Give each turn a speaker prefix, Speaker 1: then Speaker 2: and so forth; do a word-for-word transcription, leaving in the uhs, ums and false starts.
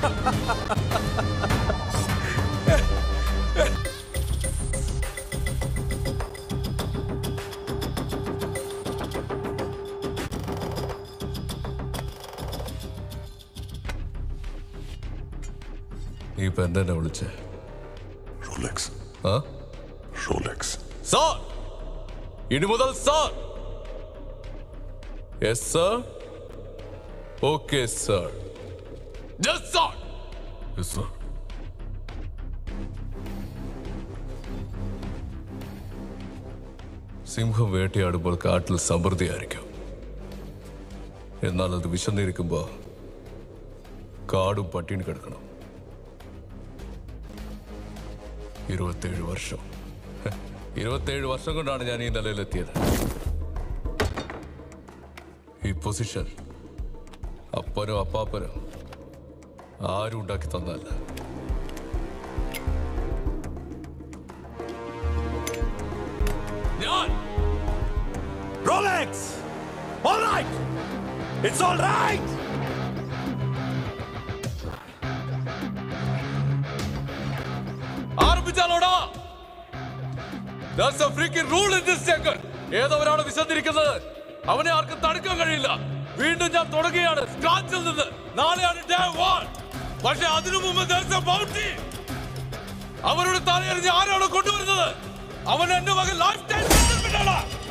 Speaker 1: നീ ഇപ്പൊ എന്നെ വിളിച്ചേ?
Speaker 2: റോലെക്സ്.
Speaker 1: ആ
Speaker 2: റോലെക്സ്
Speaker 1: സാർ. ഇനി മുതൽ sir. Yes sir. Okay sir. Yes sir. Yes sir. സിംഹം വേട്ടയാടുമ്പോൾ കാട്ടിൽ സമൃദ്ധിയായിരിക്കും. എന്നാൽ അത് വിശന്നിരിക്കുമ്പോ കാടും പട്ടിണി കിടക്കണം. ഇരുപത്തേഴ് വർഷം ഇരുപത്തേഴ് വർഷം കൊണ്ടാണ് ഞാൻ ഈ നിലയിലെത്തിയത്. ഈ പൊസിഷൻ അപ്പനോ അപ്പാപ്പനോ ആരും ഉണ്ടാക്കി തന്നല്ല. ഞാൻ
Speaker 3: റോലെക്സ്. All right. It's all right.
Speaker 1: ആരംഭിച്ചാലോടാ. There's a freaking rule in this second. ഏതവരാണ് വിശന്നിരിക്കുന്നത് അവനെ ആർക്കും തടുക്കാൻ കഴിയില്ല. വീണ്ടും ഞാൻ തുടങ്ങുകയാണ് സ്ക്രാച്ചിൽ നിന്ന്. നാളെയാണ് ഡേ വൺ. പക്ഷെ അതിനു മുമ്പ് there's a bounty. അവരുടെ തലയെറിഞ്ഞ് ആരാണോ കൊണ്ടുവരുന്നത് അവൻ എന്റെ മകൻ ലൈഫ് ടൈം സെറ്റിൽമെന്റ് ആണ്.